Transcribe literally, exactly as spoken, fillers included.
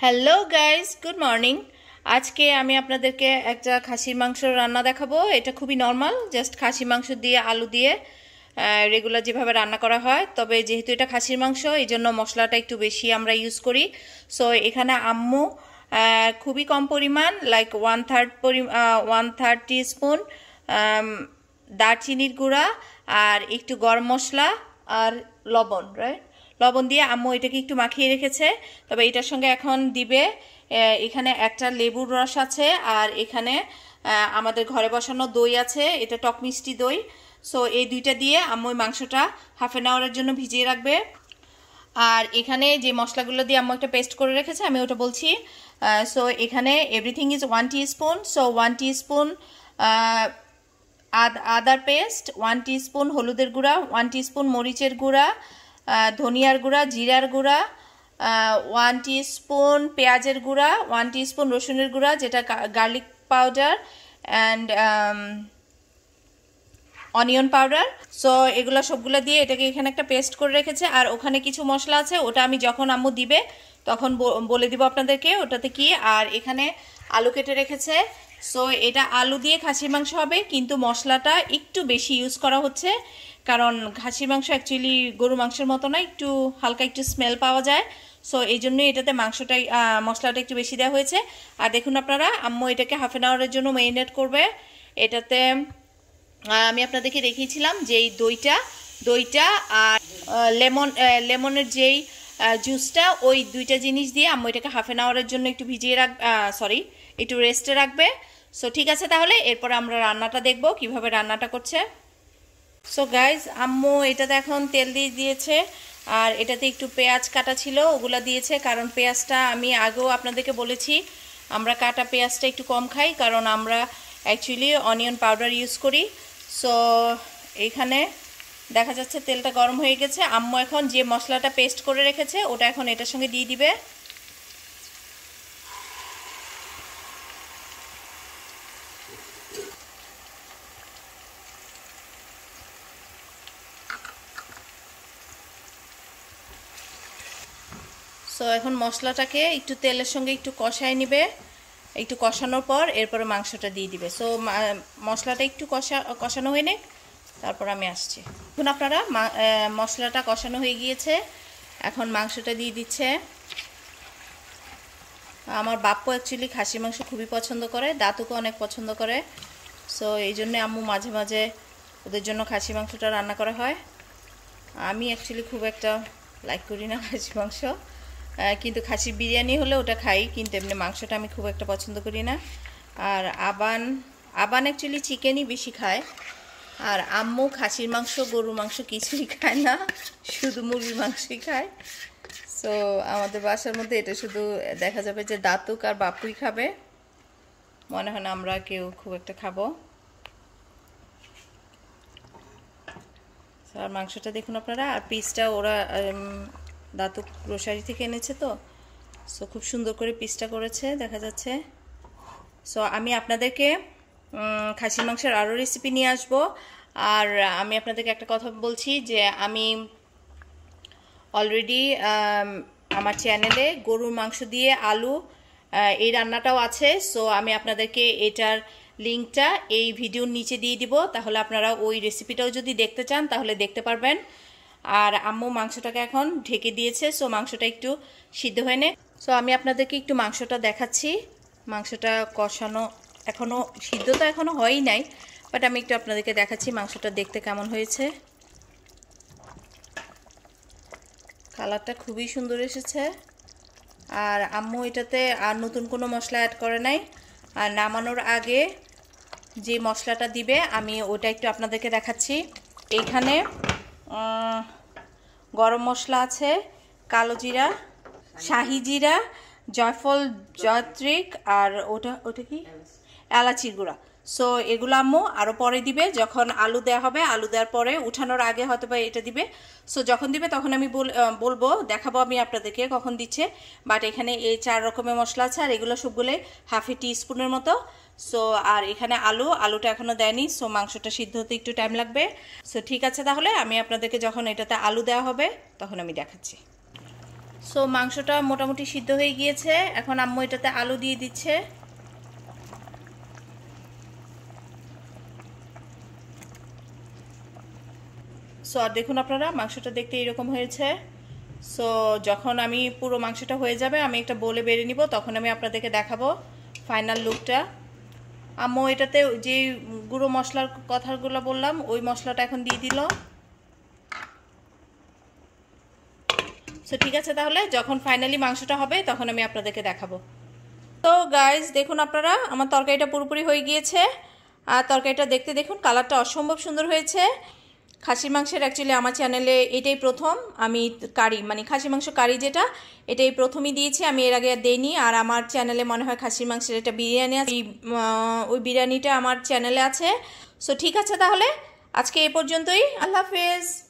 Hello guys, good morning. আজকে আমি আপনাদেরকে একটা খাসির মাংস রান্না দেখাবো। এটা খুবই নর্মাল, জাস্ট খাসির মাংস দিয়ে আলু দিয়ে রেগুলার যেভাবে রান্না করা হয়। তবে যেহেতু এটা খাসির মাংস, এই জন্য মশলাটা একটু বেশি আমরা ইউজ করি। সো এখানে আম্মু খুবই কম পরিমাণ, লাইক ওয়ান থার্ড পরি ওয়ান থার্ড টি স্পুন দারচিনির গুঁড়া আর একটু গরম মশলা আর লবণ, রাইট, লবণ দিয়ে আম্মু এটাকে একটু মাখিয়ে রেখেছে। তবে এটার সঙ্গে এখন দিবে, এখানে একটা লেবুর রস আছে আর এখানে আমাদের ঘরে বসানো দই আছে, এটা টক মিষ্টি দই। সো এই দুইটা দিয়ে আম্মু মাংসটা হাফ অ্যান আওয়ারের জন্য ভিজিয়ে রাখবে। আর এখানে যে মশলাগুলো দিয়ে আম্মু একটা পেস্ট করে রেখেছে, আমি ওটা বলছি। সো এখানে everything is one teaspoon. So one teaspoon আদার পেস্ট, ওয়ান টি স্পুন হলুদের গুঁড়া, ওয়ান টি স্পুন মরিচের গুঁড়া, ধনিয়ার গুঁড়া, জিরার গুঁড়া, ওয়ান টি স্পুন পেঁয়াজের গুঁড়া, ওয়ান টি স্পুন রসুনের গুঁড়া যেটা garlic powder, and onion powder. So এগুলো সবগুলো দিয়ে এটাকে এখানে একটা পেস্ট করে রেখেছে। আর ওখানে কিছু মশলা আছে, ওটা আমি যখন আম্মু দিবে তখন বলে দিব আপনাদেরকে ওটাতে কি। আর এখানে আলু কেটে রেখেছে। সো এটা আলু দিয়ে খাসির মাংস হবে, কিন্তু মশলাটা একটু বেশি ইউজ করা হচ্ছে, কারণ খাসির মাংস অ্যাকচুয়ালি গরু মাংসের মতো না, একটু হালকা একটু স্মেল পাওয়া যায়। সো এই জন্যই এটাতে মাংসটাই মশলাটা একটু বেশি দেওয়া হয়েছে। আর দেখুন আপনারা, আম্মু এটাকে হাফ অ্যান আওয়ারের জন্য ম্যারিনেট করবে। এটাতে আমি আপনাদেরকে দেখিয়েছিলাম যে এই দইটা দইটা আর লেমন লেমনের যেই জুসটা, ওই দুইটা জিনিস দিয়ে আম্মু এটাকে হাফ অ্যান আওয়ারের জন্য একটু ভিজিয়ে রাখ সরি একটু রেস্টে রাখবে। সো ঠিক আছে, তাহলে এরপর আমরা রান্নাটা দেখব কিভাবে রান্নাটা করছে। সো গাইজ, আম্মু এটাতে এখন তেল দিয়ে দিয়েছে আর এটাতে একটু পেঁয়াজ কাটা ছিল, ওগুলো দিয়েছে। কারণ পেঁয়াজটা আমি আগেও আপনাদেরকে বলেছি, আমরা কাটা পেঁয়াজটা একটু কম খাই, কারণ আমরা অ্যাকচুয়ালি অনিয়ন পাউডার ইউজ করি। সো এইখানে দেখা যাচ্ছে তেলটা গরম হয়ে গেছে। আম্মু এখন যে মশলাটা পেস্ট করে রেখেছে ওটা এখন এটার সঙ্গে দিয়ে দিবে। সো এখন মশলাটাকে একটু তেলের সঙ্গে একটু কষায় নিবে। একটু কষানোর পর এরপরে মাংসটা দিয়ে দিবে। সো মশলাটা একটু কষা কষানো হয়ে নে, তারপর আমি আসছি। এখন আপনারা মশলাটা কষানো হয়ে গিয়েছে, এখন মাংসটা দিয়ে দিচ্ছে। আমার বাপ্পু অ্যাকচুয়ালি খাসি মাংস খুবই পছন্দ করে, দাতুকে অনেক পছন্দ করে। সো এই জন্যে আম্মু মাঝে মাঝে ওদের জন্য খাসি মাংসটা রান্না করা হয়। আমি অ্যাকচুয়ালি খুব একটা লাইক করি না খাসি মাংস, কিন্তু খাসির বিরিয়ানি হলে ওটা খাই, কিন্তু এমনি মাংসটা আমি খুব একটা পছন্দ করি না। আর আবান আবান অ্যাকচুয়ালি চিকেনই বেশি খায়। আর আম্মু খাসির মাংস, গরুর মাংস কিছুই খায় না, শুধু মুরগির মাংসই খায়। সো আমাদের বাসার মধ্যে এটা শুধু দেখা যাবে যে দাতুক আর বাপুই খাবে, মনে হয় না আমরা কেউ খুব একটা খাবো। আর মাংসটা দেখুন আপনারা, আর পিসটা ওরা দাতুক গ্রোসারি থেকে এনেছে, তো সো খুব সুন্দর করে পিসটা করেছে দেখা যাচ্ছে। সো আমি আপনাদেরকে খাসির মাংসের আরও রেসিপি নিয়ে আসব। আর আমি আপনাদেরকে একটা কথা বলছি যে আমি অলরেডি আমার চ্যানেলে গরুর মাংস দিয়ে আলু এই রান্নাটাও আছে। সো আমি আপনাদেরকে এটার লিঙ্কটা এই ভিডিওর নিচে দিয়ে দিব, তাহলে আপনারা ওই রেসিপিটাও যদি দেখতে চান তাহলে দেখতে পারবেন। আর আম্মু মাংসটাকে এখন ঢেকে দিয়েছে, সো মাংসটা একটু সিদ্ধ হয়ে নে। সো আমি আপনাদেরকে একটু মাংসটা দেখাচ্ছি। মাংসটা কষানো এখনও, সিদ্ধ তো এখনও হয়ই নাই, বাট আমি একটু আপনাদেরকে দেখাচ্ছি মাংসটা দেখতে কেমন হয়েছে। কালারটা খুবই সুন্দর এসেছে। আর আম্মু এটাতে আর নতুন কোনো মশলা অ্যাড করে নাই। আর নামানোর আগে যে মশলাটা দিবে আমি ওটা একটু আপনাদেরকে দেখাচ্ছি। এইখানে গরম মশলা আছে, কালো জিরা, শাহি জিরা, জয়ফল, জয়ত্রিক, আর ওটা ওটা কি এলাচির গুঁড়া। সো এগুলো আম্মু আরও পরে দিবে, যখন আলু দেওয়া হবে, আলু দেওয়ার পরে উঠানোর আগে হয়তো বা এটা দিবে। সো যখন দিবে তখন আমি বলবো, দেখাবো আমি আপনাদেরকে কখন দিচ্ছে। বাট এখানে এই চার রকমের মশলা আছে, আর এগুলো সবগুলোই হাফ এ টি স্পুনের মতো। সো আর এখানে আলু আলুটা এখনও দেয়নি, সো মাংসটা সিদ্ধ হতে একটু টাইম লাগবে। সো ঠিক আছে, তাহলে আমি আপনাদেরকে যখন এটাতে আলু দেওয়া হবে তখন আমি দেখাচ্ছি। সো মাংসটা মোটামুটি সিদ্ধ হয়ে গিয়েছে, এখন আম্মু এটাতে আলু দিয়ে দিচ্ছে। সো আর দেখুন আপনারা মাংসটা দেখতে এরকম হয়েছে। সো যখন আমি পুরো মাংসটা হয়ে যাবে আমি একটা বলে বেড়ে নিব, তখন আমি আপনাদেরকে দেখাবো ফাইনাল লুকটা। আম্মু এটাতে যে গুঁড়ো মশলার কথাগুলো বললাম ওই মশলাটা এখন দিয়ে দিল। সো ঠিক আছে, তাহলে যখন ফাইনালি মাংসটা হবে তখন আমি আপনাদেরকে দেখাবো। তো গাইস দেখুন আপনারা আমার তরকারিটা পুরোপুরি হয়ে গিয়েছে, আর তরকারিটা দেখতে দেখুন কালারটা অসম্ভব সুন্দর হয়েছে। খাসির মাংসের অ্যাকচুয়ালি আমার চ্যানেলে এটাই প্রথম আমি কারি, মানে খাসির মাংস কারি যেটা, এটাই প্রথমই দিয়েছি, আমি এর আগে আর দেইনি। আর আমার চ্যানেলে মনে হয় খাসির মাংসের একটা বিরিয়ানি আছে, ওই বিরিয়ানিটা আমার চ্যানেলে আছে। সো ঠিক আছে, তাহলে আজকে এই পর্যন্তই। আল্লাহ হাফেজ।